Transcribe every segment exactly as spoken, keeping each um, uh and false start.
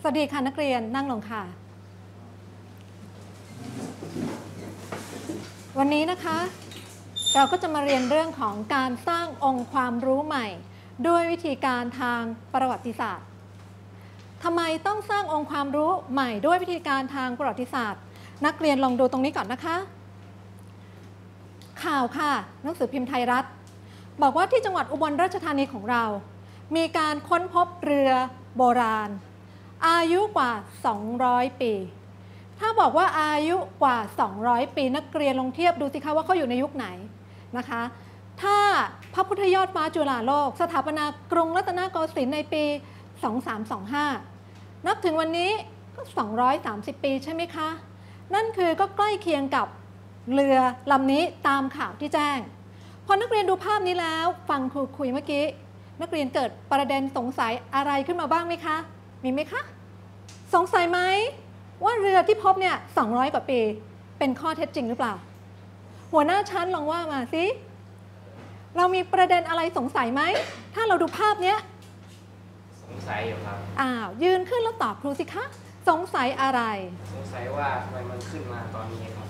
วัสดีค่ะนักเรียนนั่งลงค่ะวันนี้นะคะเราก็จะมาเรียนเรื่องของการสร้างองค์ความรู้ใหม่ด้วยวิธีการทางประวัติศาสตร์ทำไมต้องสร้างองค์ความรู้ใหม่ด้วยวิธีการทางประวัติศาสตร์นักเรียนลองดูตรงนี้ก่อนนะคะข่าวค่ะหนังสือพิมพ์ไทยรัฐบอกว่าที่จังหวัดอุบลราชธานีของเรามีการค้นพบเรือโบราณอายุกว่าสองร้อยปีถ้าบอกว่าอายุกว่าสองร้อยปีนักเรียนลองเทียบดูสิคะว่าเขาอยู่ในยุคไหนนะคะถ้าพระพุทธยอดฟ้าจุฬาโลกสถาปนากรุงรัตนโกสินทร์ในปีสองสามสองห้านับถึงวันนี้ก็สองร้อยสามสิบปีใช่ไหมคะนั่นคือก็ใกล้เคียงกับเรือลำนี้ตามข่าวที่แจ้งพอนักเรียนดูภาพนี้แล้วฟังครูคุยเมื่อกี้นักเรียนเกิดประเด็นสงสัยอะไรขึ้นมาบ้างไหมคะมีไหมคะสงสัยไหมว่าเรือที่พบเนี่ยสองร้อยกว่าปีเป็นข้อเท็จจริงหรือเปล่าหัวหน้าชั้นลองว่ามาสิเรามีประเด็นอะไรสงสัยไหมถ้าเราดูภาพเนี้ยสงสัยอยู่ครับอ้าวยืนขึ้นแล้วตอบครูสิคะสงสัยอะไรสงสัยว่าทำไมมันขึ้นมาตอนนี้ครับ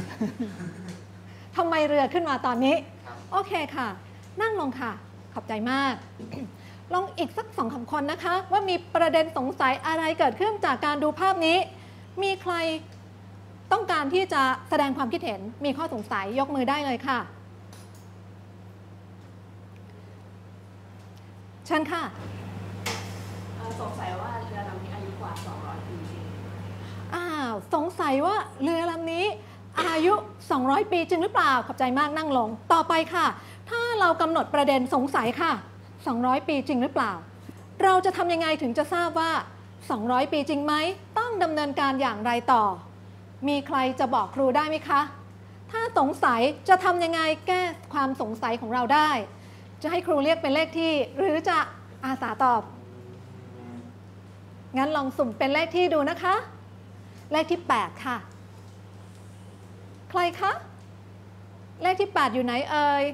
ทำไมเรือขึ้นมาตอนนี้โอเคค่ะนั่งลงค่ะขอบใจมาก ลองอีกสักสองคำคนนะคะว่ามีประเด็นสงสัยอะไรเกิดขึ้นจากการดูภาพนี้มีใครต้องการที่จะแสดงความคิดเห็นมีข้อสงสัยยกมือได้เลยค่ะเชิญค่ะสงสัยว่าเรือลำนี้อายุกว่าสองร้อยปีจริงอ้าวสงสัยว่าเรือลำนี้อายุสองร้อยปีจริงหรือเปล่าขอบใจมากนั่งลงต่อไปค่ะถ้าเรากำหนดประเด็นสงสัยค่ะสองร้อยปีจริงหรือเปล่าเราจะทำยังไงถึงจะทราบว่าสองร้อยปีจริงไหมต้องดำเนินการอย่างไรต่อมีใครจะบอกครูได้ไหมคะถ้าสงสัยจะทำยังไงแก้ความสงสัยของเราได้จะให้ครูเรียกเป็นเลขที่หรือจะอาสาตอบงั้นลองสุ่มเป็นเลขที่ดูนะคะเลขที่แปดค่ะใครคะเลขที่แปดอยู่ไหนเอ่ย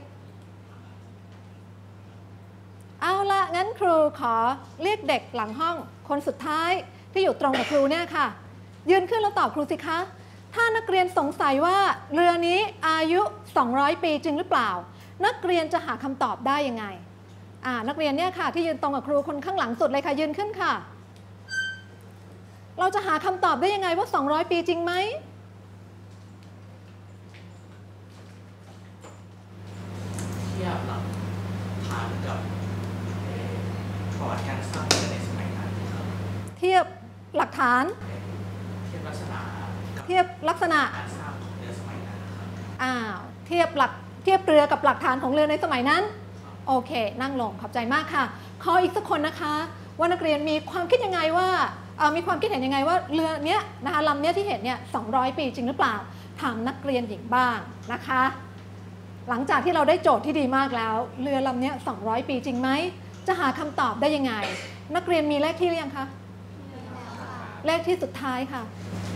เอาละงั้นครูขอเรียกเด็กหลังห้องคนสุดท้ายที่อยู่ตรงกับครูเนี่ยค่ะยืนขึ้นแล้วตอบครูสิคะถ้านักเรียนสงสัยว่าเรือนี้อายุสองร้อยปีจริงหรือเปล่านักเรียนจะหาคำตอบได้ยังไงอ่านักเรียนเนี่ยค่ะที่ยืนตรงกับครูคนข้างหลังสุดเลยค่ะยืนขึ้นค่ะเราจะหาคำตอบได้ยังไงว่าสองร้อยปีจริงไหมเทียบหลักฐานกับประวัติการสร้างเรือในสมัยนั้นครับเทียบหลักฐานเทียบลักษณะเทียบลักษณะการสร้างเรือสมัยนั้นครับอ้าวเทียบหลักเทียบเรือกับหลักฐานของเรือในสมัยนั้นโอเคนั่งลงขอบใจมากค่ะขออีกสักคนนะคะว่านักเรียนมีความคิดยังไงว่ามีความคิดเห็นยังไงว่าเรือเนี้ยนะคะลำเนี้ยที่เห็นเนี่ยสองร้อยปีจริงหรือเปล่าถามนักเรียนหญิงบ้างนะคะหลังจากที่เราได้โจทย์ที่ดีมากแล้วเรือลำเนี้ยสองร้อยปีจริงไหมจะหาคำตอบได้ยังไงนักเรียนมีเลขที่หรือยังคะเลขที่สุดท้ายค่ะ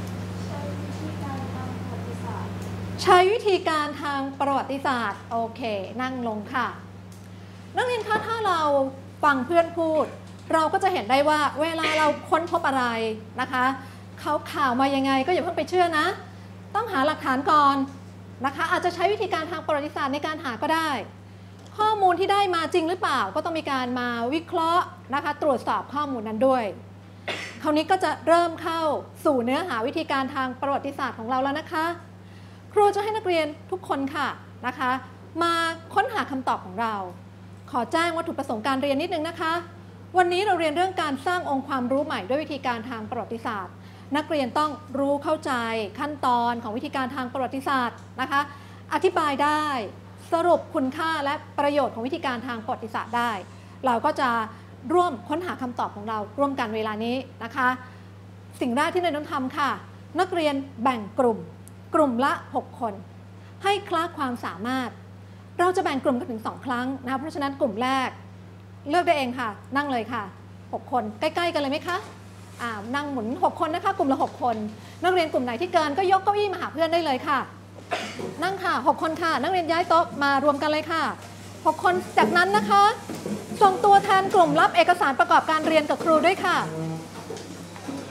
ใช้วิธีการทางประวัติศาสตร์โอเคนั่งลงค่ะนักเรียนคะถ้าเราฟังเพื่อนพูดเราก็จะเห็นได้ว่าเวลาเราค้นพบอะไรนะคะเขาข่าวมายังไงก็อย่าเพิ่งไปเชื่อนะต้องหาหลักฐานก่อนนะคะอาจจะใช้วิธีการทางประวัติศาสตร์ในการหาก็ได้ข้อมูลที่ได้มาจริงหรือเปล่าก็ต้องมีการมาวิเคราะห์นะคะตรวจสอบข้อมูลนั้นด้วยคราวนี้ก็จะเริ่มเข้าสู่เนื้อหาวิธีการทางประวัติศาสตร์ของเราแล้วนะคะครูจะให้นักเรียนทุกคนค่ะนะคะมาค้นหาคำตอบของเราขอแจ้งวัตถุประสงค์การเรียนนิดนึงนะคะวันนี้เราเรียนเรื่องการสร้างองค์ความรู้ใหม่ด้วยวิธีการทางประวัติศาสตร์นักเรียนต้องรู้เข้าใจขั้นตอนของวิธีการทางประวัติศาสตร์นะคะอธิบายได้สรุปคุณค่าและประโยชน์ของวิธีการทางประวัติศาสตร์ได้เราก็จะร่วมค้นหาคำตอบของเราร่วมกันเวลานี้นะคะสิ่งแรกที่เราต้องทำค่ะนักเรียนแบ่งกลุ่มกลุ่มละหกคนให้คละความสามารถเราจะแบ่งกลุ่มกันถึงสองครั้งนะเพราะฉะนั้นกลุ่มแรกเลือกได้เองค่ะนั่งเลยค่ะหกคนใกล้ๆกันเลยไหมคะอ่านั่งหมุนหกคนนะคะกลุ่มละหกคนนักเรียนกลุ่มไหนที่เกินก็ยกเก้าอี้มาหาเพื่อนได้เลยค่ะนั่งค่ะหกคนค่ะนักเรียนย้ายโต๊ะมารวมกันเลยค่ะหกคนจากนั้นนะคะส่งตัวแทนกลุ่มรับเอกสารประกอบการเรียนกับครูด้วยค่ะ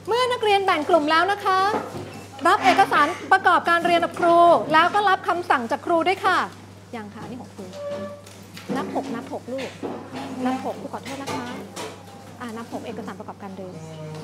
เมื่อนักเรียนแบ่งกลุ่มแล้วนะคะ รับเอกสารประกอบการเรียนกับครู แล้วก็รับคำสั่งจากครูด้วยค่ะยังค่ะนี่ของครูนับหกนับหกลูกนับหกครูขอโทษนะคะอ่านับหกเอกสารประกอบการเรียน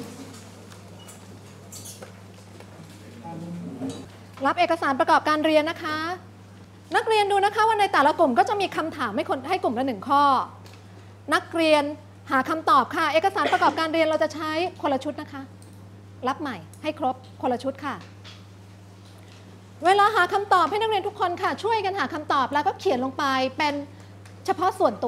รับเอกสารประกอบการเรียนนะคะ นักเรียนดูนะคะว่าในแต่ละกลุ่มก็จะมีคำถามให้คนให้กลุ่มละหนึ่งข้อนักเรียนหาคำตอบค่ะเอกสารประกอบการเรียนเราจะใช้คนละชุดนะคะรับใหม่ให้ครบคนละชุดค่ะเวลาหาคำตอบให้นักเรียนทุกคนค่ะช่วยกันหาคำตอบแล้วก็เขียนลงไปเป็นเฉพาะส่วนตัว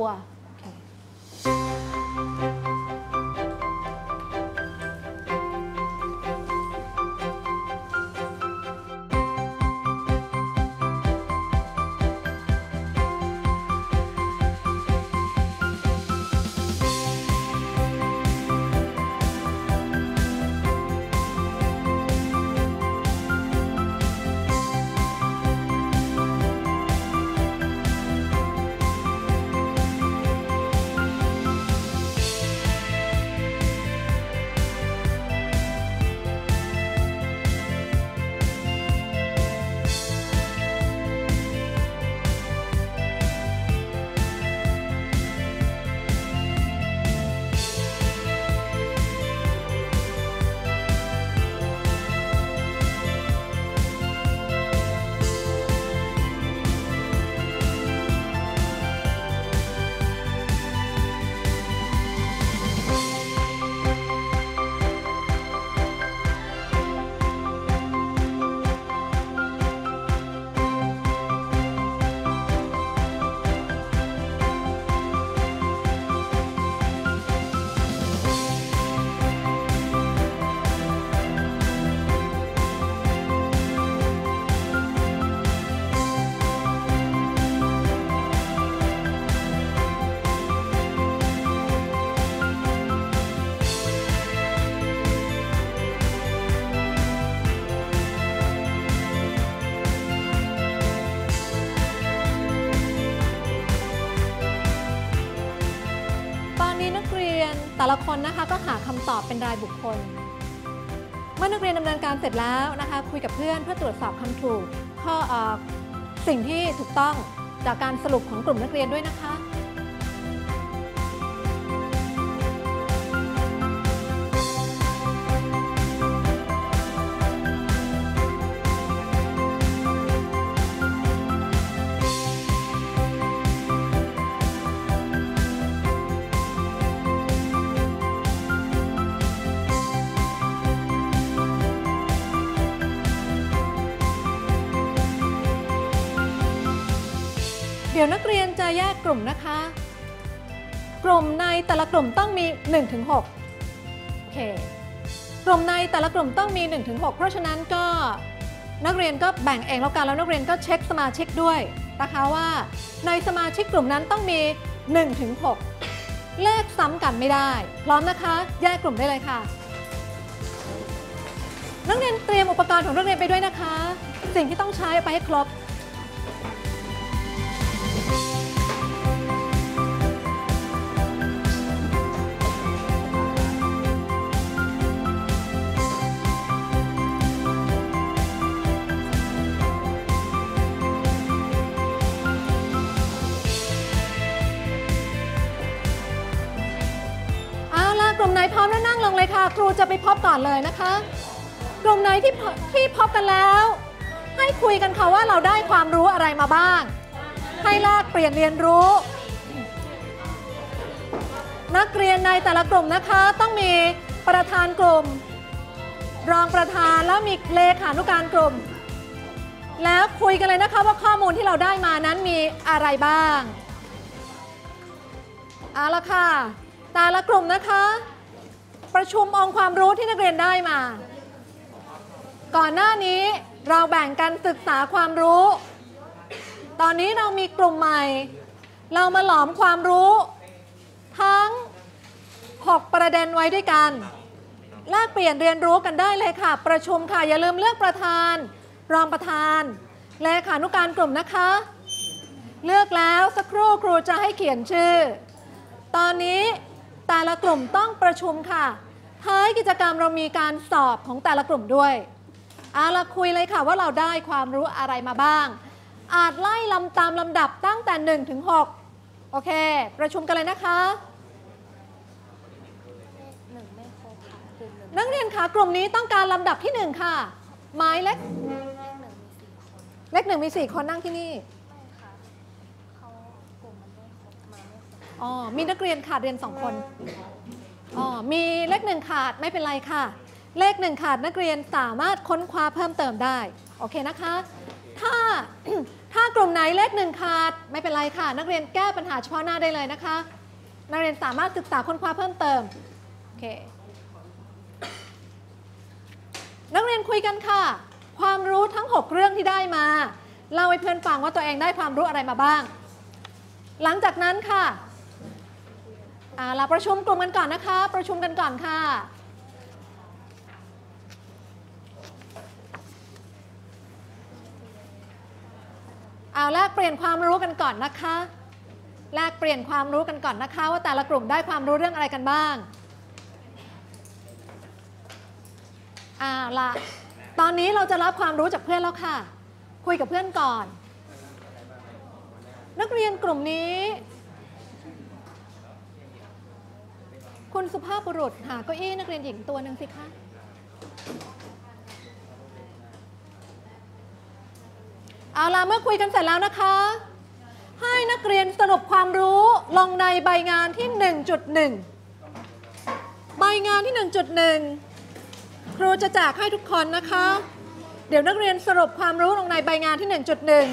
แต่ละคนนะคะก็หาคำตอบเป็นรายบุคคลเมื่อนักเรียนดำเนินการเสร็จแล้วนะคะคุยกับเพื่อนเพื่อตรวจสอบคำถูกข้อเอ่อสิ่งที่ถูกต้องจากการสรุปของกลุ่มนักเรียนด้วยนะคะเดี๋ยวนักเรียนจะแยกกลุ่มนะคะกลุ่มในแต่ละกลุ่มต้องมี หนึ่งถึงหก โอเคกลุ่มในแต่ละกลุ่มต้องมี หนึ่งถึงหก เพราะฉะนั้นก็นักเรียนก็แบ่งเองแล้วกันแล้วนักเรียนก็เช็คสมาชิกด้วยนะคะว่าในสมาชิกกลุ่มนั้นต้องมี หนึ่งถึงหก เลขซ้ำกันไม่ได้พร้อมนะคะแยกกลุ่มได้เลยค่ะนักเรียนเตรียมอุปกรณ์ของนักเรียนไปด้วยนะคะสิ่งที่ต้องใช้ไปให้ครบกลุ่มไหนพร้อมแล้วนั่งลงเลยค่ะครูจะไปพบก่อนเลยนะคะกลุ่มไหนที่ที่พบกันแล้วให้คุยกันค่ะว่าเราได้ความรู้อะไรมาบ้างให้แลกเปลี่ยนเรียนรู้นักเรียนในแต่ละกลุ่มนะคะต้องมีประธานกลุ่มรองประธานแล้วมีเลขานุการกลุ่มแล้วคุยกันเลยนะคะว่าข้อมูลที่เราได้มานั้นมีอะไรบ้างเอาละค่ะแต่ละกลุ่มนะคะประชุมองค์ความรู้ที่นักเรียนได้มาก่อนหน้านี้เราแบ่งกันศึกษาความรู้ตอนนี้เรามีกลุ่มใหม่เรามาหลอมความรู้ทั้งหกประเด็นไว้ด้วยกันแลกเปลี่ยนเรียนรู้กันได้เลยค่ะประชุมค่ะอย่าลืมเลือกประธานรองประธานเลขานุการกลุ่มนะคะเลือกแล้วสักครู่ครูจะให้เขียนชื่อตอนนี้แต่ละกลุ่มต้องประชุมค่ะท้ายกิจกรรมเรามีการสอบของแต่ละกลุ่มด้วยเอาละคุยเลยค่ะว่าเราได้ความรู้อะไรมาบ้างอาจไล่ลำตามลำดับตั้งแต่หนึ่งถึงหกโอเคประชุมกันเลยนะคะนักเรียนคะกลุ่มนี้ต้องการลำดับที่หนึ่งค่ะหมายเลขเลขหนึ่งมีสี่คนนั่งที่นี่อ๋อมีนักเรียนขาดเรียนสองคนอ๋อมีเลขหนึ่งขาดไม่เป็นไรค่ะเลขหนึ่งขาดนักเรียนสามารถค้นคว้าเพิ่มเติมได้โอเคนะคะถ้า ถ้ากลุ่มไหนเลขหนึ่งขาดไม่เป็นไรค่ะนักเรียนแก้ปัญหาเฉพาะหน้าได้เลยนะคะนักเรียนสามารถศึกษาค้นคว้าเพิ่มเติมโอเคนักเรียนคุยกันค่ะความรู้ทั้งหกเรื่องที่ได้มาเล่าให้เพื่อนฟังว่าตัวเองได้ความรู้อะไรมาบ้างหลังจากนั้นค่ะอ่าเราประชุมกลุ่มกันก่อนนะคะประชุมกันก่อนค่ะเอาแลกเปลี่ยนความรู้กันก่อนนะคะแลกเปลี่ยนความรู้กันก่อนนะคะว่าแต่ละกลุ่มได้ความรู้เรื่องอะไรกันบ้างอ่าละตอนนี้เราจะรับความรู้จากเพื่อนแล้วค่ะคุยกับเพื่อนก่อนนักเรียนกลุ่มนี้คุณสุภาพบุรุษหาเก้าอี้นักเรียนหญิงตัวหนึ่งสิคะเอาล่ะเมื่อคุยกันเสร็จแล้วนะคะให้นักเรียนสรุปความรู้ลงในใบงานที่ หนึ่งจุดหนึ่ง ใบงานที่ หนึ่งจุดหนึ่ง ครูจะแจกให้ทุกคนนะคะเดี๋ยวนักเรียนสรุปความรู้ลงในใบงานที่ หนึ่งจุดหนึ่ง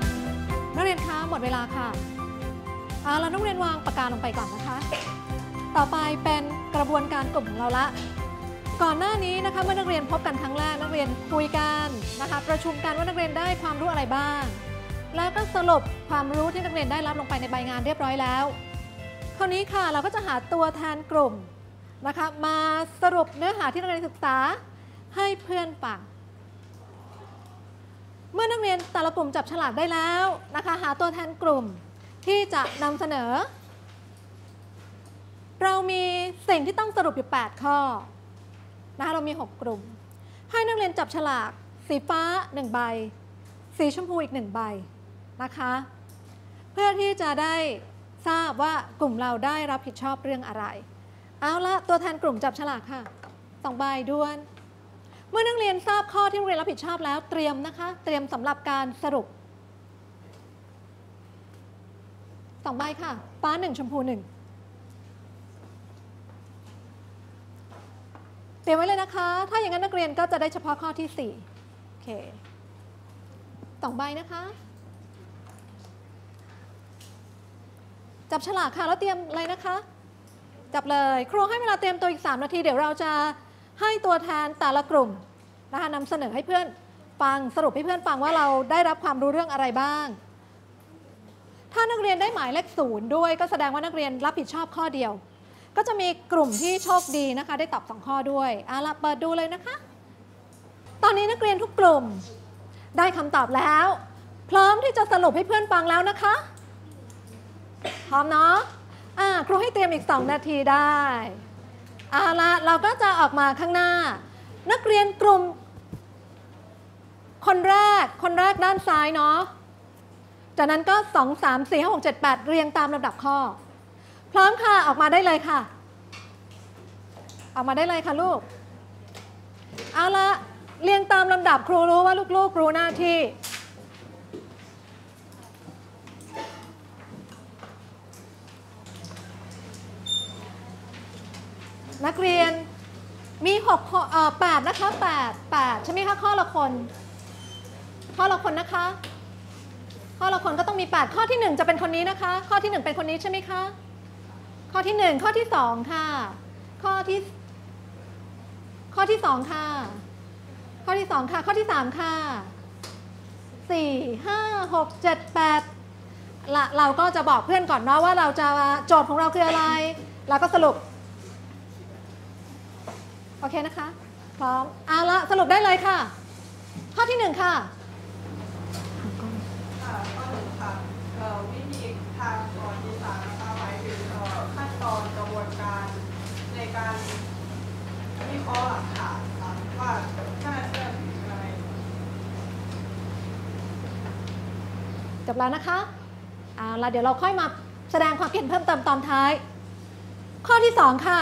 เวลาค่ะเอาแล้วนักเรียนวางปากกาลงไปก่อนนะคะต่อไปเป็นกระบวนการกลุ่มของเราละ ก่อนหน้านี้นะคะเมื่อนักเรียนพบกันครั้งแรกนักเรียนคุยกันนะคะประชุมกันว่านักเรียนได้ความรู้อะไรบ้าง แล้วก็สรุปความรู้ที่นักเรียนได้รับลงไปในใบงานเรียบร้อยแล้วคราวนี้ค่ะเราก็จะหาตัวแทนกลุ่มนะคะมาสรุปเนื้อหาที่นักเรียนศึกษาให้เพื่อนฟังเมื่อนักเรียนแต่ละกลุ่มจับฉลากได้แล้วนะคะหาตัวแทนกลุ่มที่จะนำเสนอเรามีสิ่งที่ต้องสรุปอยู่แปดข้อนะคะเรามีหกกลุ่มให้นักเรียนจับฉลากสีฟ้าหนึ่งใบสีชมพูอีกหนึ่งใบนะคะเพื่อที่จะได้ทราบว่ากลุ่มเราได้รับผิดชอบเรื่องอะไรเอาละตัวแทนกลุ่มจับฉลากค่ะสองใบด้วนเมื่อนักเรียนทราบข้อที่นักเรียนรับผิดชอบแล้วเตรียมนะคะเตรียมสำหรับการสรุปสองใบค่ะฟ้าหนึ่งชมพูหนึ่งเตรียมไว้เลยนะคะถ้าอย่างนั้นนักเรียนก็จะได้เฉพาะข้อที่สี่โอเคสองใบนะคะจับฉลากค่ะแล้วเตรียมอะไรนะคะจับเลยครูให้เวลาเตรียมตัวอีกสามนาทีเดี๋ยวเราจะให้ตัวแทนแต่ละกลุ่มนะคะนำเสนอให้เพื่อนฟังสรุปให้เพื่อนฟังว่าเราได้รับความรู้เรื่องอะไรบ้างถ้านักเรียนได้หมายเลขศูนย์ด้วยก็แสดงว่านักเรียนรับผิดชอบข้อเดียวก็จะมีกลุ่มที่โชคดีนะคะได้ตอบสองข้อด้วยเอาล่ะเปิดดูเลยนะคะตอนนี้นักเรียนทุกกลุ่มได้คำตอบแล้วพร้อมที่จะสรุปให้เพื่อนฟังแล้วนะคะพร้อมเนาะอ่าครูให้เตรียมอีกสองนาทีได้เอาล่ะเราก็จะออกมาข้างหน้านักเรียนกลุ่มคนแรกคนแรกด้านซ้ายเนาะจากนั้นก็สอง สาม สี่ ห้า หก เจ็ด แปดเรียงตามลำดับข้อพร้อมค่ะออกมาได้เลยค่ะออกมาได้เลยค่ะลูกเอาละเรียงตามลำดับครูรู้ว่าลูกๆรู้หน้าที่นักเรียนมีหกข้อเอ่อแปดนะคะแปด แปดใช่ไหมคะข้อละคนข้อละคนนะคะข้อละคนก็ต้องมีแปดข้อที่หนึ่งจะเป็นคนนี้นะคะข้อที่หนึ่งเป็นคนนี้ใช่ไหมคะข้อที่หนึ่งข้อที่สองค่ะข้อที่ข้อที่สองค่ะข้อที่สองค่ะข้อที่สามค่ะสี่ ห้า หก เจ็ด แปดละเราก็จะบอกเพื่อนก่อนเนาะว่าเราจะโจทย์ของเราคืออะไรแล้วก็สรุปโอเคนะคะพร้อมเอาละสรุปได้เลยค่ะข้อที่หนึ่งค่ะค่ะข้อหนึ่งค่ะวิธีทางประวัติศาสตร์นะคะหมายถึงขั้นตอนกระบวนการในการวิเคราะห์หลักฐานค่ะว่าน่าเชื่อถืออะไรจบแล้วนะคะเอาละเดี๋ยวเราค่อยมาแสดงความเห็นเพิ่มเติมตอนท้ายข้อที่สองค่ะ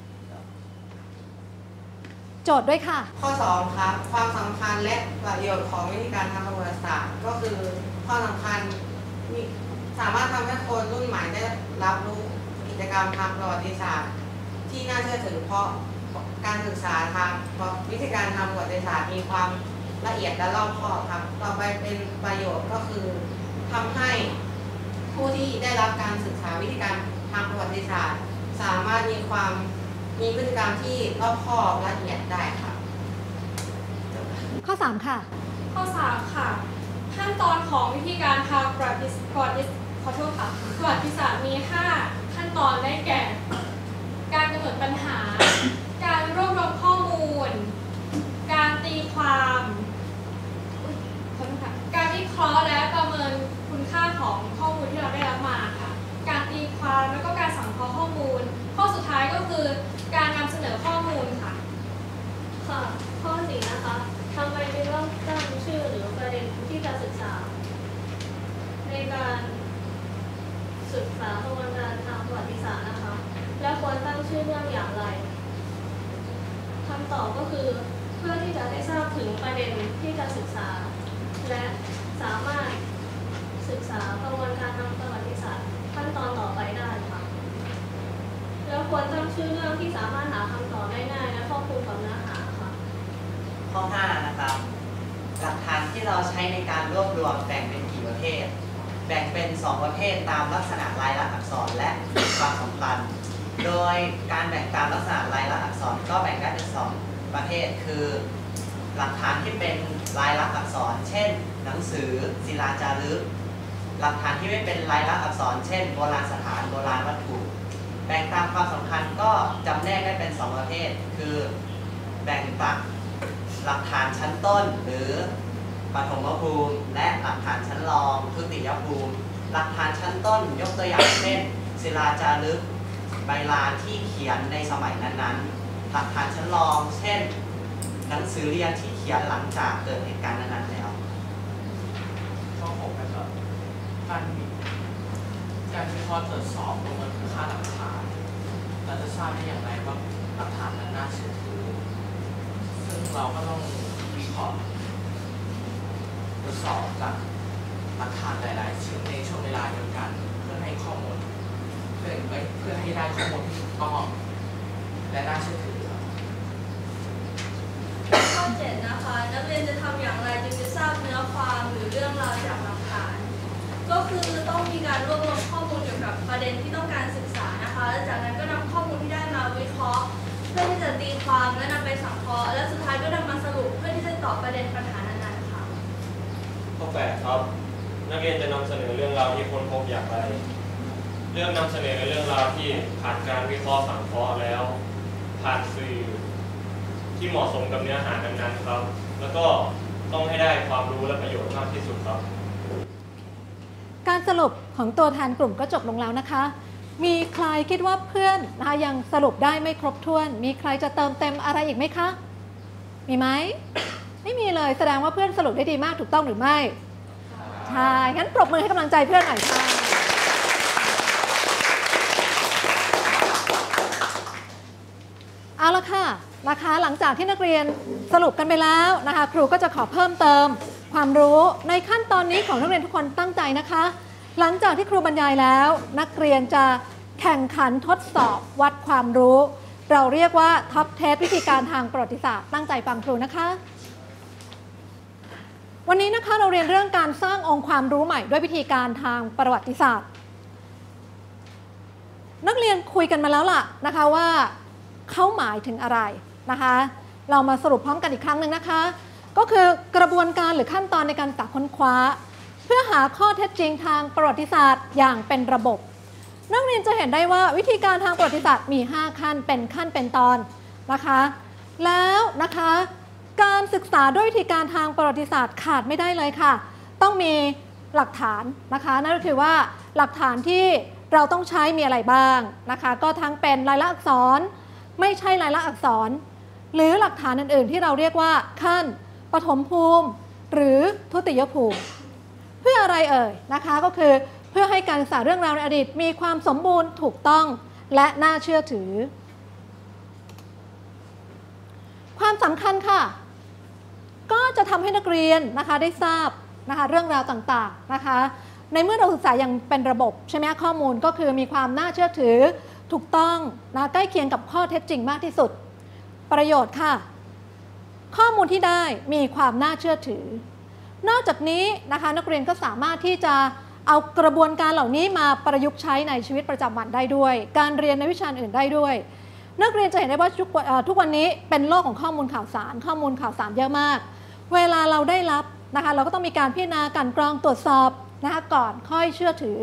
โจทย์ด้วยค่ะข้อสองครับความสำคัญและประโยชน์ของวิธีการทางประวัติศาสตร์ก็คือความสำคัญมีสามารถทำให้คนรุ่นใหม่ได้รับรู้กิจกรรมทางประวัติศาสตร์ที่น่าเชื่อถือเพราะการศึกษาทางวิธีการทางประวัติศาสตร์มีความละเอียดและรอบคอบครับต่อไปเป็นประโยชน์ก็คือทำให้ผู้ที่ได้รับการศึกษาวิธีการทางประวัติศาสตร์สามารถมีความมีพฤติกรรมที่รอบคอบละเอียดได้ค่ะข้อสามค่ะข้อสามค่ะขั้นตอนของวิธีการทางประวัติศาสตร์ขอโทษค่ะประวัติศาสตร์มีห้าขั้นตอนได้แก่การกำหนดปัญหาการรวบรวมข้อมูลการตีความขอโทษค่ะการวิเคราะห์และประเมินคุณค่าของข้อมูลที่เราได้รับมาค่ะการตีความแล้วก็การสังเคราะห์ข้อมูลข้อสุดท้ายก็คือการนำเสนอข้อมูลค่ะค่ะข้อสี่นะคะทำไมจึงต้องตั้งชื่อหรือประเด็นที่จะศึกษาในการศึกษากระบวนการทางประวัติศาสตร์นะคะและควรตั้งชื่อเรื่องอย่างไรคำตอบก็คือเพื่อที่จะได้ทราบถึงประเด็นที่จะศึกษาและสามารถศึกษากระบวนการทางประวัติศาสตร์ขั้นตอนต่อไปได้ค่ะแล้วควรตั้งชื่อเรื่องที่สามารถหาคำตอบได้ง่ายและครอบคลุมกับเนื้อหาค่ะข้อห้านะครับหลักฐานที่เราใช้ในการรวบรวมแบ่งเป็นกี่ประเภทแบ่งเป็นสองประเภทตามลักษณะลายลักษณ์อักษรและความสัมพันธ์โดยการแบ่งตามลักษณะลายลักษณ์อักษรก็แบ่งได้เป็นสองประเภทคือหลักฐานที่เป็นลายลักษณ์อักษรเช่นหนังสือศิลาจารึกหลักฐานที่ไม่เป็นลายลักษณ์อักษรเช่นโบราณสถานโบราณวัตถุแบ่งตามความสำคัญก็จำแนกได้เป็นสองประเภทคือแบ่งตามหลักฐานชั้นต้นหรือปฐมภูมิและหลักฐานชั้นรองทุติยภูมิหลักฐานชั้นต้นยกตัวอย่างเช่นศิลาจารึกใบลานที่เขียนในสมัยนั้นๆหลักฐานชั้นรองเช่นหนังสือเรียนที่เขียนหลังจากเกิดเหตุการณ์นั้นๆแล้วข้อหกนะครับการการวิเคราะห์ตรวจสอบประเมินคุณค่าหลักฐานเราจะทราบได้อย่างไรว่าหลักฐานนั้นน่าเชื่อถือซึ่งเราก็ต้องวิเคราะห์ตรวจสอบจากหลักฐานหลายๆชิ้นในช่วงเวลาเดียวกันเพื่อให้ข้อมูลเพื่อเพื่อให้ได้ข้อมูลที่ถูกต้องและน่าเชื่อถือข้อเจ็ดนะคะนักเรียนจะทำอย่างไรจึงจะทราบเนื้อความหรือเรื่องราวจากหลักฐาน ก็คือต้องมีการรวบรวมข้อมูลเกี่ยวกับประเด็นที่ต้องการศึกษานะคะและจากนั้นก็นำข้อมูลที่ได้มาวิเคราะห์เพื่อที่จะตีความและนำไปสังเคราะห์และสุดท้ายก็นำมาสรุปเพื่อที่จะตอบประเด็นปัญหานั้นๆค่ะข้อแปดครับนักเรียนจะนำเสนอเรื่องราวที่ค้นพบอย่างไรเรื่องนำเสนอเรื่องราวที่ผ่านการวิเคราะห์สังเคราะห์แล้วผ่านสื่อที่เหมาะสมกับเนื้อหานั้นๆครับแล้วก็ต้องให้ได้ความรู้และประโยชน์มากที่สุดครับการสรุปของตัวแทนกลุ่มก็จบลงแล้วนะคะมีใครคิดว่าเพื่อนนะคะยังสรุปได้ไม่ครบถ้วนมีใครจะเติมเต็มอะไรอีกไหมคะมีไหม ไม่มีเลยแสดงว่าเพื่อนสรุปได้ดีมากถูกต้องหรือไม่ใช่งั้นปรบมือให้กำลังใจเพื่อนหน่อยค่ะเอาละค่ะนะคะหลังจากที่นักเรียนสรุปกันไปแล้วนะคะครูก็จะขอเพิ่มเติมความรู้ในขั้นตอนนี้ของนักเรียนทุกคนตั้งใจนะคะหลังจากที่ครูบรรยายแล้วนักเรียนจะแข่งขันทดสอบวัดความรู้เราเรียกว่าท็อปเทสวิธีการทางประวัติศาสตร์ตั้งใจฟังครูนะคะวันนี้นะคะเราเรียนเรื่องการสร้างองค์ความรู้ใหม่ด้วยวิธีการทางประวัติศาสตร์นักเรียนคุยกันมาแล้วล่ะนะคะว่าเขาหมายถึงอะไรนะคะเรามาสรุปพร้อมกันอีกครั้งหนึ่งนะคะก็คือกระบวนการหรือขั้นตอนในการศึกษาค้นคว้าเพื่อหาข้อเท็จจริงทางประวัติศาสตร์อย่างเป็นระบบนักเรียนจะเห็นได้ว่าวิธีการทางประวัติศาสตร์มีห้าขั้นเป็นขั้นเป็นตอนนะคะแล้วนะคะการศึกษาด้วยวิธีการทางประวัติศาสตร์ขาดไม่ได้เลยค่ะต้องมีหลักฐานนะคะนั่นก็คือว่าหลักฐานที่เราต้องใช้มีอะไรบ้างนะคะก็ทั้งเป็นลายลักษณ์อักษรไม่ใช่ลายลักษณ์อักษรหรือหลักฐานอื่นๆที่เราเรียกว่าขั้นปฐมภูมิหรือทุติยภูมิเพื่ออะไรเอ่ยนะคะก็คือเพื่อให้การศึกษาเรื่องราวในอดีตมีความสมบูรณ์ถูกต้องและน่าเชื่อถือความสำคัญค่ะก็จะทำให้นักเรียนนะคะได้ทราบนะคะเรื่องราวต่างๆนะคะในเมื่อเราศึกษาอย่างเป็นระบบใช่ไหมข้อมูลก็คือมีความน่าเชื่อถือถูกต้องนะใกล้เคียงกับข้อเท็จจริงมากที่สุดประโยชน์ค่ะข้อมูลที่ได้มีความน่าเชื่อถือนอกจากนี้นะคะนักเรียนก็สามารถที่จะเอากระบวนการเหล่านี้มาประยุกต์ใช้ในชีวิตประจำวันได้ด้วยการเรียนในวิชาอื่นได้ด้วยนักเรียนจะเห็นได้ว่าทุกวันนี้เป็นโลกของข้อมูลข่าวสารข้อมูลข่าวสารเยอะมากเวลาเราได้รับนะคะเราก็ต้องมีการพิจารณาการกรองตรวจสอบนะคะก่อนค่อยเชื่อถือ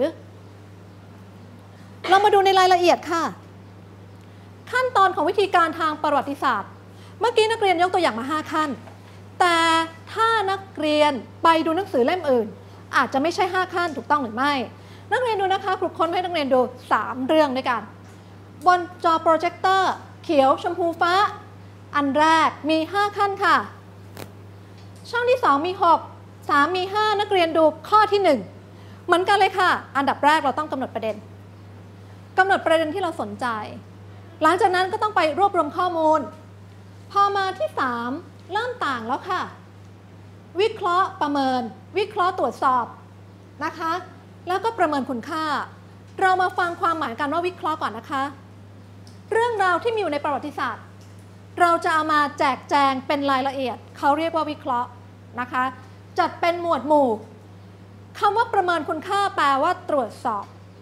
เรามาดูในรายละเอียดค่ะขั้นตอนของวิธีการทางประวัติศาสตร์เมื่อกี้นักเรียนยกตัวอย่างมาห้าขั้นแต่ถ้านักเรียนไปดูหนังสือเล่มอื่นอาจจะไม่ใช่ห้าขั้นถูกต้องหรือไม่นักเรียนดูนะคะครูค้นให้นักเรียนดูสามเรื่องด้วยกันบนจอโปรเจคเตอร์เขียวชมพูฟ้าอันแรกมีห้าขั้นค่ะช่องที่สองมีหก สามมีห้านักเรียนดูข้อที่หนึ่งเหมือนกันเลยค่ะอันดับแรกเราต้องกำหนดประเด็นกำหนดประเด็นที่เราสนใจหลังจากนั้นก็ต้องไปรวบรวมข้อมูลพอมาที่สามเริ่มต่างแล้วค่ะวิเคราะห์ประเมินวิเคราะห์ตรวจสอบนะคะแล้วก็ประเมินคุณค่าเรามาฟังความหมายกันว่าวิเคราะห์ก่อนนะคะเรื่องราวที่มีอยู่ในประวัติศาสตร์เราจะเอามาแจกแจงเป็นรายละเอียดเขาเรียกว่าวิเคราะห์นะคะจัดเป็นหมวดหมู่คำว่าประเมินคุณค่าแปลว่าตรวจสอบ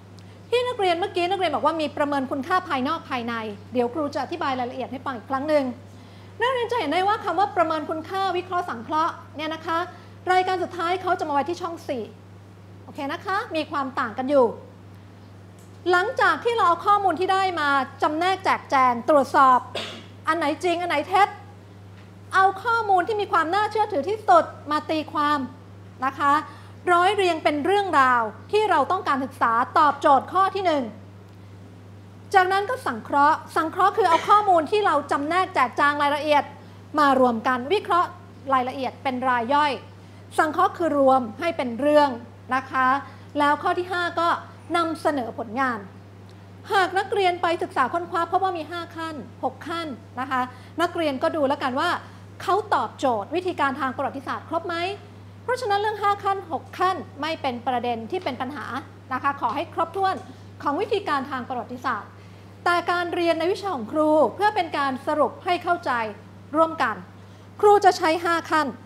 ที่นักเรียนเมื่อกี้นักเรียนบอกว่ามีประเมินคุณค่าภายนอกภายในเดี๋ยวครูจะอธิบายรายละเอียดให้ฟังอีกครั้งหนึ่งนักเรียนจะเห็นได้ว่าคำว่าประเมินคุณค่าวิเคราะห์สังเคราะห์เนี่ยนะคะรายการสุดท้ายเขาจะมาไว้ที่ช่องสี่โอเคนะคะมีความต่างกันอยู่หลังจากที่เราเอาข้อมูลที่ได้มาจำแนกแจกแจงตรวจสอบอันไหนจริงอันไหนเท็จเอาข้อมูลที่มีความน่าเชื่อถือที่สุดมาตีความนะคะร้อยเรียงเป็นเรื่องราวที่เราต้องการศึกษาตอบโจทย์ข้อที่หนึ่งจากนั้นก็สังเคราะห์สังเคราะห์คือเอาข้อมูลที่เราจำแนกแจกแจงรายละเอียดมารวมกันวิเคราะห์รายละเอียดเป็นรายย่อยสังเคราะห์คือรวมให้เป็นเรื่องนะคะแล้วข้อที่ห้าก็นำเสนอผลงานหากนักเรียนไปศึกษาค้นคว้าเพราะว่ามีห้าขั้นหกขั้นนะคะนักเรียนก็ดูแล้วกันว่าเขาตอบโจทย์วิธีการทางประวัติศาสตร์ครบไหมเพราะฉะนั้นเรื่องห้าขั้นหกขั้นไม่เป็นประเด็นที่เป็นปัญหานะคะขอให้ครบถ้วนของวิธีการทางประวัติศาสตร์แต่การเรียนในวิชาของครูเพื่อเป็นการสรุปให้เข้าใจร่วมกันครูจะใช้ห้าขั้น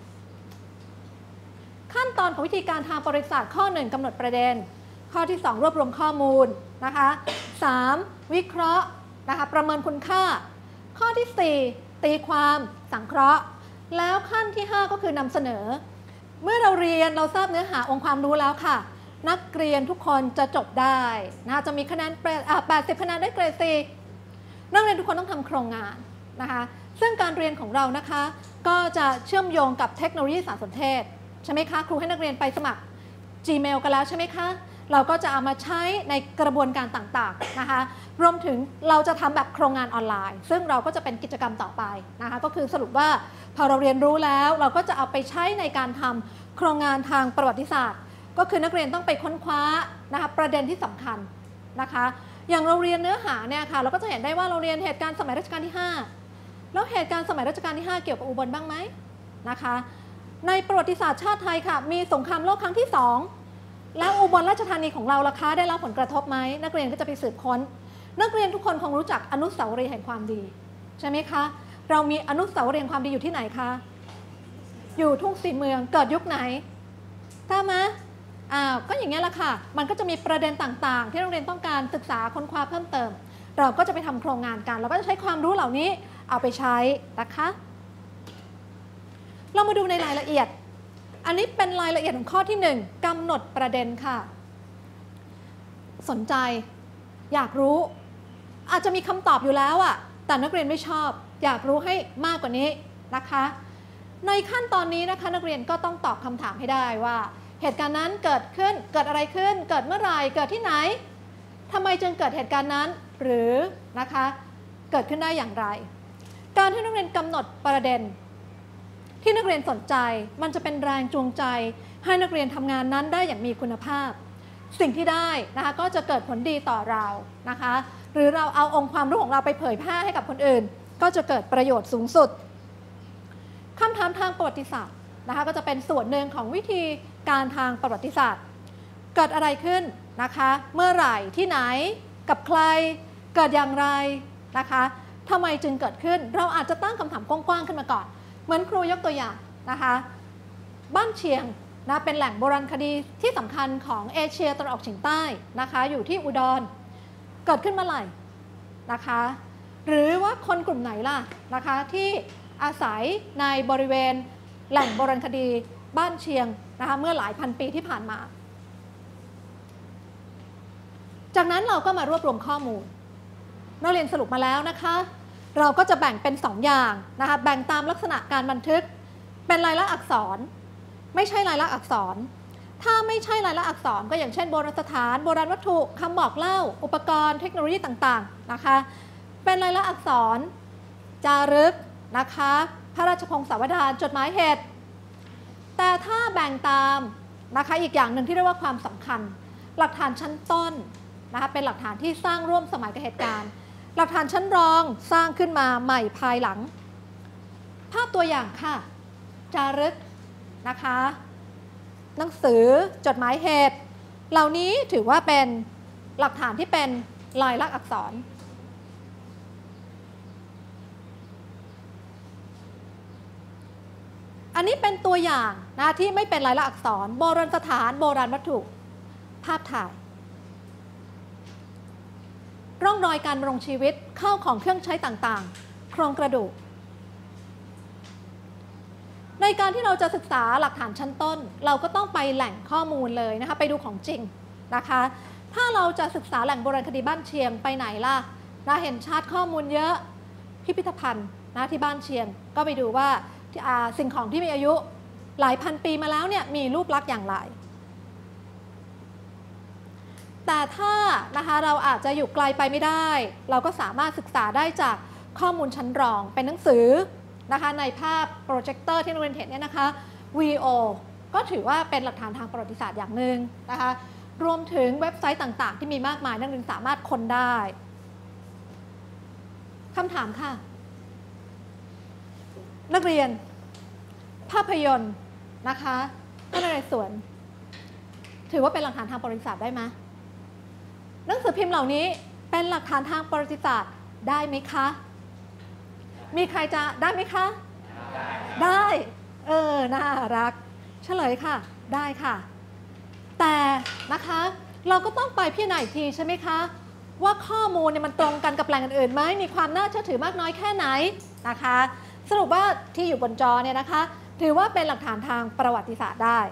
ขั้นตอนของวิธีการทางประวัติศาสตร์ข้อหนึ่งกำหนดประเด็นข้อที่สองรวบรวมข้อมูลนะคะสามวิเคราะห์นะคะประเมินคุณค่าข้อที่สี่ตีความสังเคราะห์แล้วขั้นที่ห้าก็คือนำเสนอเมื่อเราเรียนเราทราบเนื้อหาองค์ความรู้แล้วค่ะนักเรียนทุกคนจะจบได้นะคะจะมีคะแนนแปดสิบคะแนนได้เกรดซีนักเรียนทุกคนต้องทำโครงงานนะคะซึ่งการเรียนของเรานะคะก็จะเชื่อมโยงกับเทคโนโลยีสารสนเทศใช่ไหมคะครูให้นักเรียนไปสมัคร Gmail กันแล้วใช่ไหมคะเราก็จะเอามาใช้ในกระบวนการต่างๆนะคะรวมถึงเราจะทำแบบโครงงานออนไลน์ซึ่งเราก็จะเป็นกิจกรรมต่อไปนะคะก็คือสรุปว่าพอเราเรียนรู้แล้วเราก็จะเอาไปใช้ในการทำโครงงานทางประวัติศาสตร์ก็คือนักเรียนต้องไปค้นคว้านะคะประเด็นที่สำคัญนะคะอย่างเราเรียนเนื้อหาเนี่ยค่ะเราก็จะเห็นได้ว่าเราเรียนเหตุการณ์สมัยรัชกาลที่ห้าแล้วเหตุการณ์สมัยรัชกาลที่ห้าเกี่ยวกับอุบลบ้างไหมนะคะในประวัติศาสตร์ชาติไทยค่ะมีสงครามโลกครั้งที่สองแล้วอุบลราชธานีของเราล่ะคะได้รับผลกระทบไหมนักเรียนก็จะไปสืบค้นนักเรียนทุกคนคงรู้จักอนุสาวรีย์แห่งความดีใช่ไหมคะเรามีอนุสาวรีย์แห่งความดีอยู่ที่ไหนคะอยู่ทุ่งศรีเมืองเกิดยุคไหนทราบไหมอ้าวก็อย่างนี้แหละค่ะมันก็จะมีประเด็นต่างๆที่นักเรียนต้องการศึกษาค้นคว้าเพิ่มเติมเราก็จะไปทำโครงงานกันเราก็จะใช้ความรู้เหล่านี้เอาไปใช้นะคะเรามาดูในรายละเอียดอันนี้เป็นรายละเอียดของข้อที่หนึ่งกำหนดประเด็นค่ะสนใจอยากรู้อาจจะมีคำตอบอยู่แล้วอะแต่นักเรียนไม่ชอบอยากรู้ให้มากกว่านี้นะคะในขั้นตอนนี้นะคะนักเรียนก็ต้องตอบคำถามให้ได้ว่าเหตุการณ์นั้นเกิดขึ้นเกิดอะไรขึ้นเกิดเมื่อไหร่เกิดที่ไหนทำไมจึงเกิดเหตุการณ์นั้นหรือนะคะเกิดขึ้นได้อย่างไรการที่นักเรียนกำหนดประเด็นที่นักเรียนสนใจมันจะเป็นแรงจูงใจให้นักเรียนทำงานนั้นได้อย่างมีคุณภาพสิ่งที่ได้นะคะก็จะเกิดผลดีต่อเรานะคะหรือเราเอาองค์ความรู้ของเราไปเผยแพร่ให้กับคนอื่นก็จะเกิดประโยชน์สูงสุดคำถามทางประวัติศาสตร์นะคะก็จะเป็นส่วนหนึ่งของวิธีการทางประวัติศาสตร์เกิดอะไรขึ้นนะคะเมื่อไหร่ที่ไหนกับใครเกิดอย่างไรนะคะทำไมจึงเกิดขึ้นเราอาจจะตั้งคำถามกว้างๆขึ้นมาก่อนเหมือนครูยกตัวอย่างนะคะบ้านเชียงนะเป็นแหล่งโบราณคดีที่สำคัญของเอเชียตะวันออกเฉียงใต้นะคะอยู่ที่อุดรเกิดขึ้นเมื่อไหร่นะคะหรือว่าคนกลุ่มไหนล่ะนะคะที่อาศัยในบริเวณแหล่งโบราณคดีบ้านเชียงนะคะเมื่อหลายพันปีที่ผ่านมาจากนั้นเราก็มารวบรวมข้อมูลนักเรียนสรุปมาแล้วนะคะเราก็จะแบ่งเป็นสองอย่างนะคะแบ่งตามลักษณะการบันทึกเป็นลายลักษณ์อักษรไม่ใช่ลายลักษณ์อักษรถ้าไม่ใช่ลายลักษณ์อักษรก็อย่างเช่นโบราณสถานโบราณวัตถุคำบอกเล่าอุปกรณ์เทคโนโลยีต่างๆนะคะเป็นลายลักษณ์อักษรจารึกนะคะพระราชพงศาวดารจดหมายเหตุแต่ถ้าแบ่งตามนะคะอีกอย่างหนึ่งที่เรียกว่าความสำคัญหลักฐานชั้นต้นนะคะเป็นหลักฐานที่สร้างร่วมสมัยกับเหตุการณ์หลักฐานชั้นรองสร้างขึ้นมาใหม่ภายหลังภาพตัวอย่างค่ะจารึกนะคะหนังสือจดหมายเหตุเหล่านี้ถือว่าเป็นหลักฐานที่เป็นลายลักษณ์อักษรอันนี้เป็นตัวอย่างนะที่ไม่เป็นลายลักษณ์อักษรโบราณสถานโบราณวัตถุภาพถ่ายรอยการดำรงชีวิตข้าวของเครื่องใช้ต่างๆโครงกระดูกในการที่เราจะศึกษาหลักฐานชั้นต้นเราก็ต้องไปแหล่งข้อมูลเลยนะคะไปดูของจริงนะคะถ้าเราจะศึกษาแหล่งโบราณคดีบ้านเชียงไปไหนล่ะนะเห็นชาร์ตข้อมูลเยอะพิพิธภัณฑ์นะที่บ้านเชียงก็ไปดูว่าสิ่งของที่มีอายุหลายพันปีมาแล้วเนี่ยมีรูปลักษณ์อย่างไรแต่ถ้านะคะเราอาจจะอยู่ไกลไปไม่ได้เราก็สามารถศึกษาได้จากข้อมูลชั้นรองเป็นหนังสือนะคะในภาพโปรเจคเตอร์ที่นักเรียนเห็นเนี่ยนะคะ วี โอ ก็ถือว่าเป็นหลักฐานทางประวัติศาสตร์อย่างหนึ่งนะคะรวมถึงเว็บไซต์ต่างๆที่มีมากมายนักเรียนสามารถค้นได้คำถามค่ะนักเรียนภาพยนตร์นะคะพระนเรศวรถือว่าเป็นหลักฐานทางประวัติศาสตร์ได้ไหมหนังสือพิมพ์เหล่านี้เป็นหลักฐานทางประวัติศาสตร์ได้ไหมคะมีใครจะได้ไหมคะได้เออน่ารักเฉลยค่ะได้ค่ะแต่นะคะเราก็ต้องไปพิจารณาอีกทีใช่ไหมคะว่าข้อมูลเนี่ยมันตรงกันกับแหล่งอื่นๆไหมมีความน่าเชื่อถือมากน้อยแค่ไหนนะคะสรุปว่าที่อยู่บนจอเนี่ยนะคะถือว่าเป็นหลักฐานทางประวัติศาสตร์ได้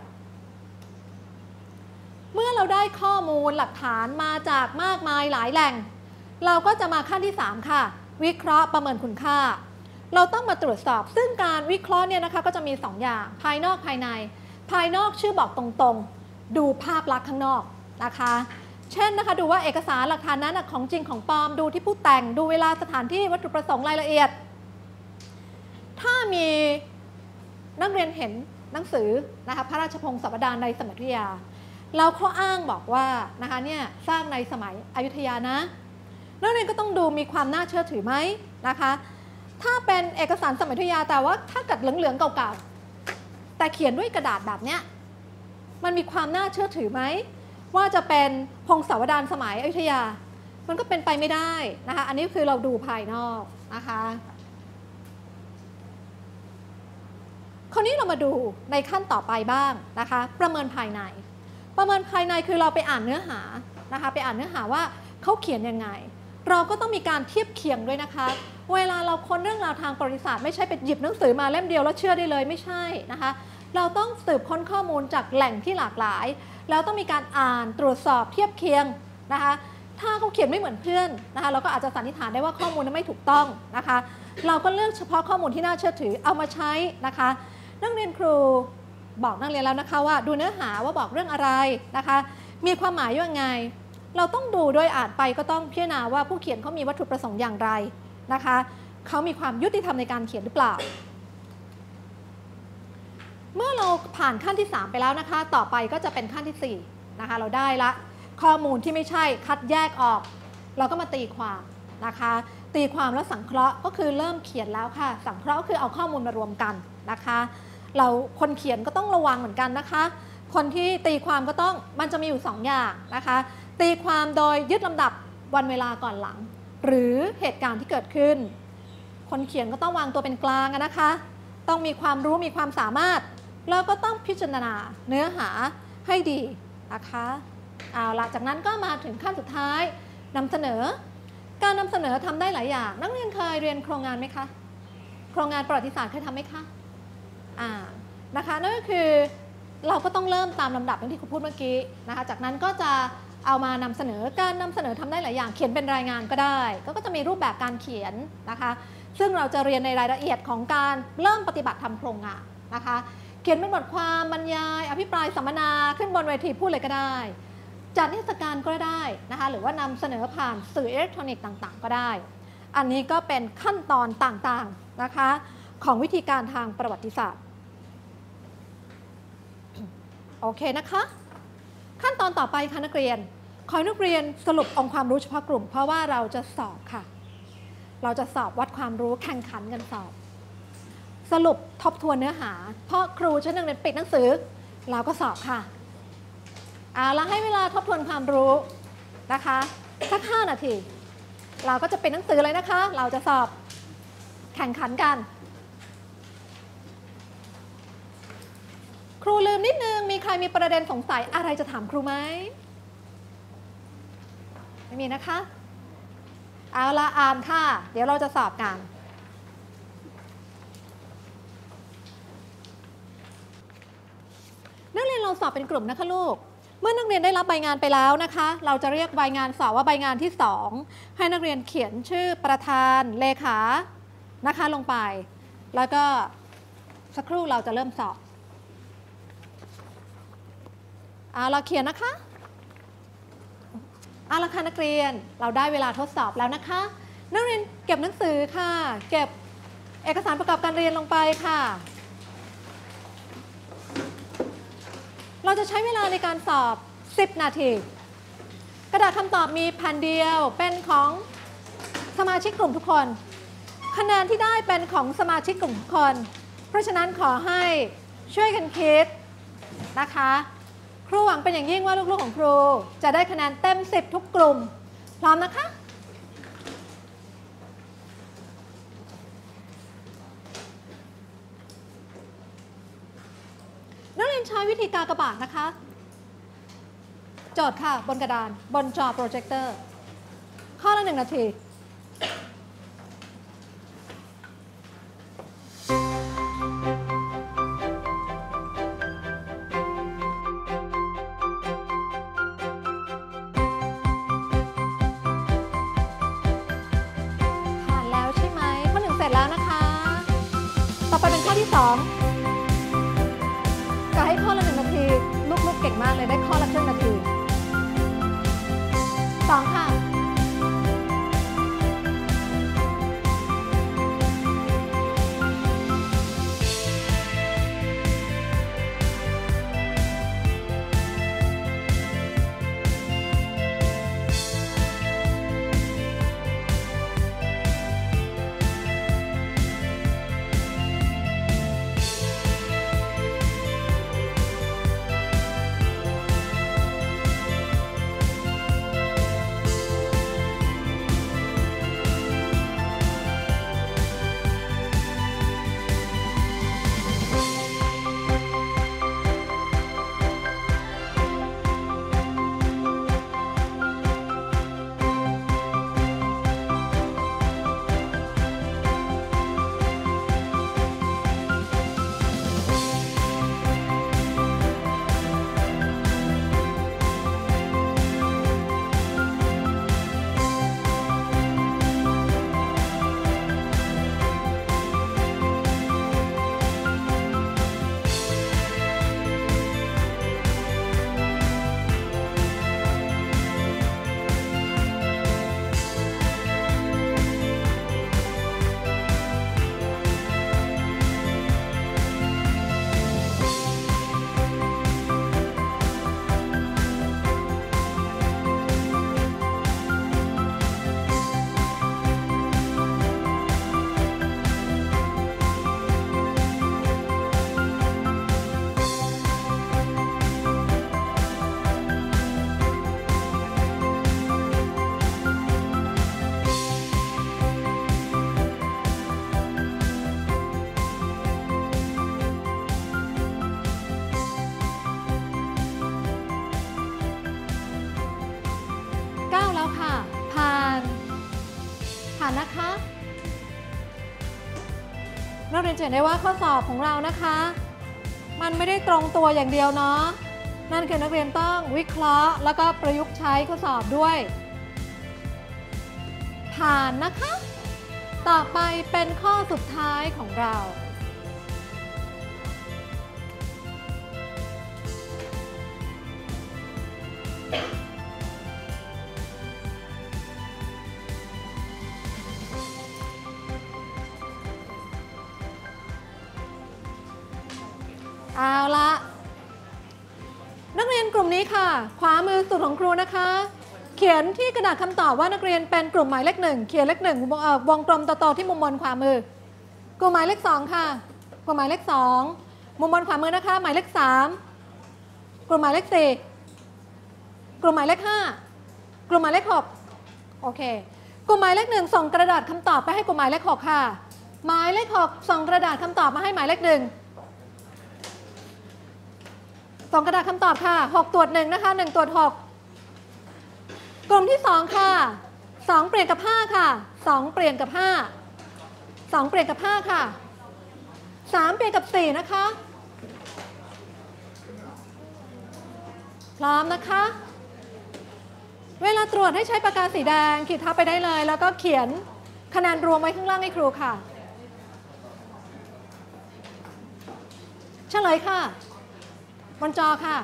เมื่อเราได้ข้อมูลหลักฐานมาจากมากมายหลายแหล่งเราก็จะมาขั้นที่สามค่ะวิเคราะห์ประเมินคุณค่าเราต้องมาตรวจสอบซึ่งการวิเคราะห์เนี่ยนะคะก็จะมีสองอย่างภายนอกภายในภายนอกชื่อบอกตรงๆดูภาพลักษณ์ข้างนอกนะคะเช่นนะคะดูว่าเอกสารหลักฐานนั้นของจริงของปลอมดูที่ผู้แต่งดูเวลาสถานที่วัตถุประสงค์รายละเอียดถ้ามีนักเรียนเห็นหนังสือนะคะพระราชพงศาวดารในสมัยอยุธยาเราข้ออ้างบอกว่านะคะเนี่ยสร้างในสมัยอยุธยานะนักเรียนก็ต้องดูมีความน่าเชื่อถือไหมนะคะถ้าเป็นเอกสารสมัยอยุธยาแต่ว่าถ้าเกิดเหลืองๆเก่าๆแต่เขียนด้วยกระดาษแบบเนี้ยมันมีความน่าเชื่อถือไหมว่าจะเป็นพงศาวดารสมัยอยุธยามันก็เป็นไปไม่ได้นะคะอันนี้คือเราดูภายนอกนะคะคราวนี้เรามาดูในขั้นต่อไปบ้างนะคะประเมินภายในประเมินภายในคือเราไปอ่านเนื้อหานะคะไปอ่านเนื้อหาว่าเขาเขียนยังไงเราก็ต้องมีการเทียบเคียงด้วยนะคะเวลาเราค้นเรื่องราวทางประวัติศาสตร์ไม่ใช่ไปหยิบหนังสือมาเล่มเดียวแล้วเชื่อได้เลยไม่ใช่นะคะเราต้องสืบค้นข้อมูลจากแหล่งที่หลากหลายแล้วต้องมีการอ่านตรวจสอบเทียบเคียงนะคะถ้าเขาเขียนไม่เหมือนเพื่อนนะคะเราก็อาจจะสันนิษฐานได้ว่าข้อมูลนั้นไม่ถูกต้องนะคะเราก็เลือกเฉพาะข้อมูลที่น่าเชื่อถือเอามาใช้นะคะนักเรียนครูบอกนักเรียนแล้วนะคะว่าดูเนื้อหาว่าบอกเรื่องอะไรนะคะมีความหมายยังไงเราต้องดูโดยอ่านไปก็ต้องพิจารณาว่าผู้เขียนเขามีวัตถุประสงค์อย่างไรนะคะเขามีความยุติธรรมในการเขียนหรือเปล่าเมื่อเราผ่านขั้นที่สามไปแล้วนะคะต่อไปก็จะเป็นขั้นที่สี่นะคะเราได้ละข้อมูลที่ไม่ใช่คัดแยกออกเราก็มาตีความนะคะตีความแล้วสังเคราะห์ก็คือเริ่มเขียนแล้วค่ะสังเคราะห์ก็คือเอาข้อมูลมารวมกันนะคะเราคนเขียนก็ต้องระวังเหมือนกันนะคะคนที่ตีความก็ต้องมันจะมีอยู่สองอย่างนะคะตีความโดยยึดลำดับวันเวลาก่อนหลังหรือเหตุการณ์ที่เกิดขึ้นคนเขียนก็ต้องวางตัวเป็นกลางนะคะต้องมีความรู้มีความสามารถแล้วก็ต้องพิจารณาเนื้อหาให้ดีนะคะเอาละจากนั้นก็มาถึงขั้นสุดท้ายนำเสนอการนำเสนอทำได้หลายอย่างนักเรียนเคยเรียนโครงงานไหมคะโครงงานประวัติศาสตร์เคยทำไหมคะอ่านะคะนั่นก็คือเราก็ต้องเริ่มตามลำดับอย่างที่ครูพูดเมื่อกี้นะคะจากนั้นก็จะเอามานำเสนอการนำเสนอทำได้หลายอย่างเขียนเป็นรายงานก็ได้ก็จะมีรูปแบบการเขียนนะคะซึ่งเราจะเรียนในรายละเอียดของการเริ่มปฏิบัติทำโครงงานนะคะเขียนเป็นบทความบรรยายอภิปรายสัมมนาขึ้นบนเวทีพูดเลยก็ได้จัดนิทรรศการก็ได้นะคะหรือว่านำเสนอผ่านสื่ออิเล็กทรอนิกส์ต่างๆก็ได้อันนี้ก็เป็นขั้นตอนต่างๆนะคะของวิธีการทางประวัติศาสตร์โอเคนะคะขั้นตอนต่อไปค่ะนักเรียนขอให้นักเรียนสรุปองค์ความรู้เฉพาะกลุ่มเพราะว่าเราจะสอบค่ะเราจะสอบวัดความรู้แข่งขันกันสอบสรุปทบทวนเนื้อหาเพราะครูชั้นหนึ่งเรียนปิดหนังสือเราก็สอบค่ะเอาละให้เวลาทบทวนความรู้นะคะสักห้านาทีเราก็จะปิดหนังสือเลยนะคะเราจะสอบแข่งขันกันครูลืมนิดนึงมีใครมีประเด็นสงสัยอะไรจะถามครูไหมไม่มีนะคะเอาละอ่านค่ะ เดี๋ยวเราจะสอบกัน นักเรียนเราสอบเป็นกลุ่มนะคะลูก เมื่อนักเรียนได้รับใบงานไปแล้วนะคะ เราจะเรียกใบงานสอบว่าใบงานที่สองให้นักเรียนเขียนชื่อประธานเลขานะคะลงไป แล้วก็สักครู่เราจะเริ่มสอบเอาเราเขียนนะคะเอาละค่ะนักเรียนเราได้เวลาทดสอบแล้วนะคะนักเรียนเก็บหนังสือค่ะเก็บเอกสารประกอบการเรียนลงไปค่ะเราจะใช้เวลาในการสอบสิบนาทีกระดาษคำตอบมีแผ่นเดียวเป็นของสมาชิกกลุ่มทุกคนคะแนนที่ได้เป็นของสมาชิกกลุ่มทุกคนเพราะฉะนั้นขอให้ช่วยกันคิดนะคะครูหวังเป็นอย่างยิ่งว่าลูกๆของครูจะได้คะแนนเต็มสิบทุกกลุ่มพร้อมนะคะนักเรียนใช้วิธีกากบาทนะคะโจทย์ค่ะบนกระดานบนจอโปรเจคเตอร์ข้อละหนึ่งนาทีสองก็ให้ข้อละหนึ่งนาทีลูกๆเก่งมากเลยได้ข้อละครึ่งนาทีสองค่ะนะคะเราเรียนเห็นได้ว่าข้อสอบของเรานะคะมันไม่ได้ตรงตัวอย่างเดียวเนาะนั่นคือนักเรียนต้องวิเคราะห์แล้วก็ประยุกต์ใช้ข้อสอบด้วยผ่านนะคะต่อไปเป็นข้อสุดท้ายของเราเอาละนักเรียนกลุ่มนี้ค่ะขวามือสุดของครูนะคะเขียนที่กระดาษคำตอบว่านักเรียนเป็นกลุ่มหมายเลขหนึ่งเขียนเลขหนึ่งวงกลมโตๆที่มุมบนขวามือกลุ่มหมายเลขสองค่ะกลุ่มหมายเลขสองมุมบนขวามือนะคะหมายเลขสามกลุ่มหมายเลขสี่กลุ่มหมายเลขห้ากลุ่มหมายเลขหกโอเคกลุ่มหมายเลขหนึ่งส่งกระดาษคำตอบไปให้กลุ่มหมายเลขหกค่ะหมายเลขหกส่งกระดาษคำตอบมาให้หมายเลขหนึ่งส่งกระดาษคำตอบค่ะหกตรวจหนึ่งนะคะหนึ่งตรวจหกกลุ่มที่สองค่ะสองเปลี่ยนกับห้าค่ะสองเปลี่ยนกับห้าสองเปลี่ยนกับห้าค่ะสามเปลี่ยนกับสี่นะคะพร้อมนะคะเวลาตรวจให้ใช้ปากกาสีแดงขีดทับไปได้เลยแล้วก็เขียนคะแนนรวมไว้ข้างล่างให้ครูค่ะเฉลยค่ะบนจอค่ะ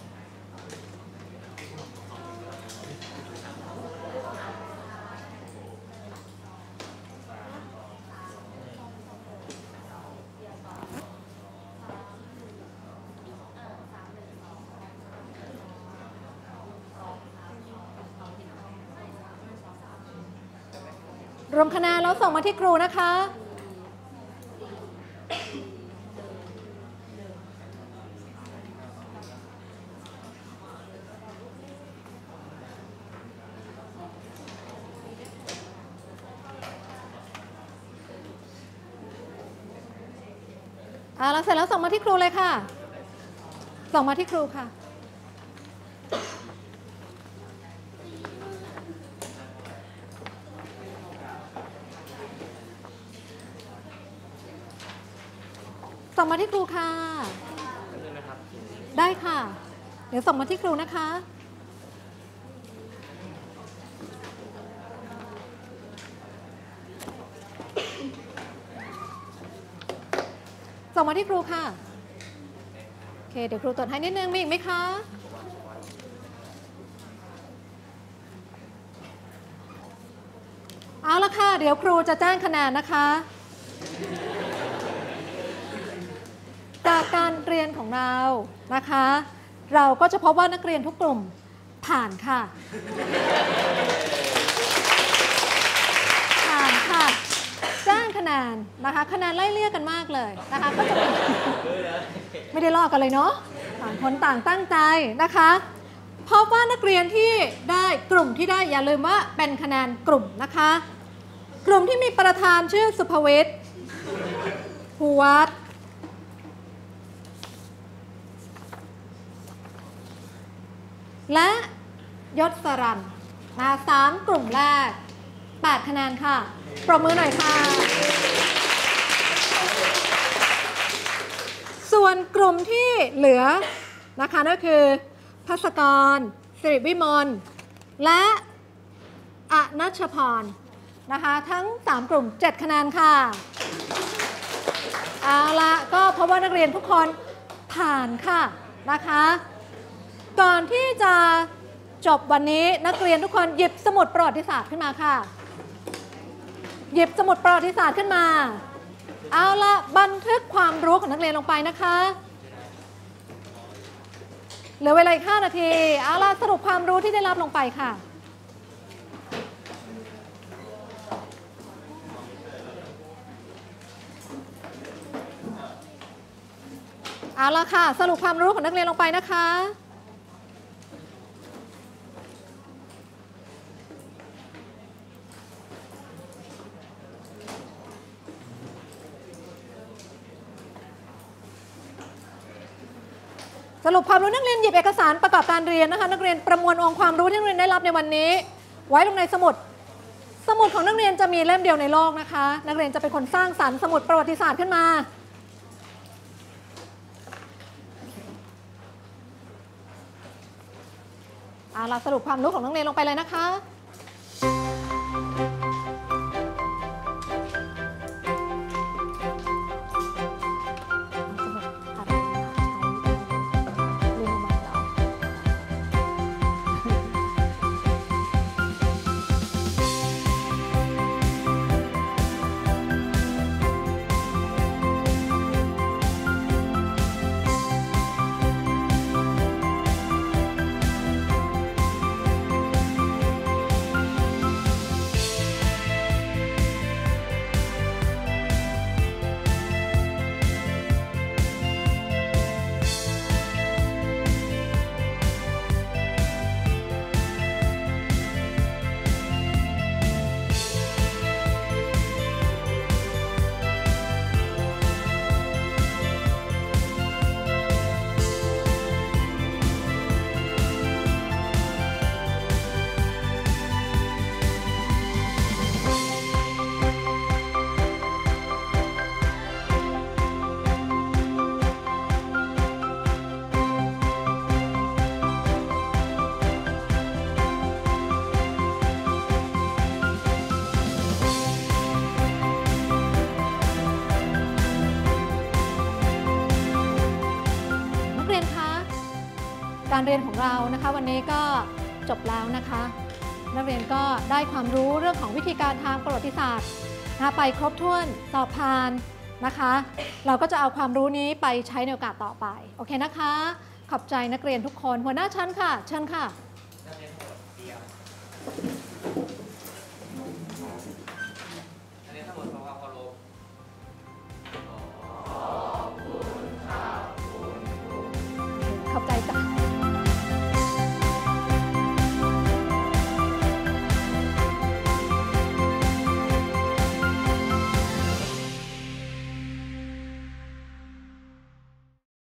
รวมคะแนนแล้วส่งมาที่ครูนะคะอ่าแล้วเสร็จแล้วส่งมาที่ครูเลยค่ะส่งมาที่ครูค่ะส่งมาที่ครูค่ะได้ค่ะเดี๋ยวส่งมาที่ครูนะคะส่งมาที่ครูค่ะโอเคเดี๋ยวครูตรวจให้นิดนึงมีอีกไหมคะเอาละค่ะเดี๋ยวครูจะแจ้งคะแนนนะคะจากการเรียนของเรานะคะเราก็จะพบว่านักเรียนทุกกลุ่มผ่านค่ะผ่านค่ะแจ้งคะแนนนะคะคะแนนไล่เลี่ยกันมากเลยนะคะก็จะไม่ได้ลอกกันเลยเนาะต่างคนต่างตั้งใจนะคะพบว่านักเรียนที่ได้กลุ่มที่ได้อย่าลืมว่าเป็นคะแนนกลุ่มนะคะกลุ่มที่มีประธานชื่อสุภวิทย์ภูวัฒน์และยศสรัญนะสามกลุ่มแรกแปดคะแนนค่ะปรบมือหน่อยค่ะส่วนกลุ่มที่เหลือนะคะนั่นคือภัสกรสิริวิมลและอนัชพรนะคะทั้งสามกลุ่มเจ็ดคะแนนค่ะเอาละก็พบว่านักเรียนทุกคนผ่านค่ะนะคะก่อนที่จะจบวันนี้นักเรียนทุกคนหยิบสมุดประวัติศาสตร์ขึ้นมาค่ะหยิบสมุดประวัติศาสตร์ขึ้นมาเอาละบันทึกความรู้ของนักเรียนลงไปนะคะเหลือเวลาอีกห้านาทีเอาละสรุปความรู้ที่ได้รับลงไปค่ะเอาละค่ะสรุปความรู้ของนักเรียนลงไปนะคะสรุปความรู้นักเรียนหยิบเอกสารประกอบการเรียนนะคะนักเรียนประมวลองค์ความรู้ที่นักเรียนได้รับในวันนี้ไว้ลงในสมุดสมุดของนักเรียนจะมีเล่มเดียวในโลกนะคะนักเรียนจะเป็นคนสร้างสรรค์สมุดประวัติศาสตร์ขึ้นมาเอาล่ะสรุปความรู้ของนักเรียนลงไปเลยนะคะการเรียนของเรานะคะวันนี้ก็จบแล้วนะคะ นักเรียนก็ได้ความรู้เรื่องของวิธีการทางประวัติศาสตร์นะไปครบถ้วนสอบผ่านนะคะ เราก็จะเอาความรู้นี้ไปใช้ในโอกาสต่อไปโอเคนะคะขอบใจนักเรียนทุกคนหัวหน้าชั้นค่ะเชิญค่ะนักเรียนทั้งหมดเตรียม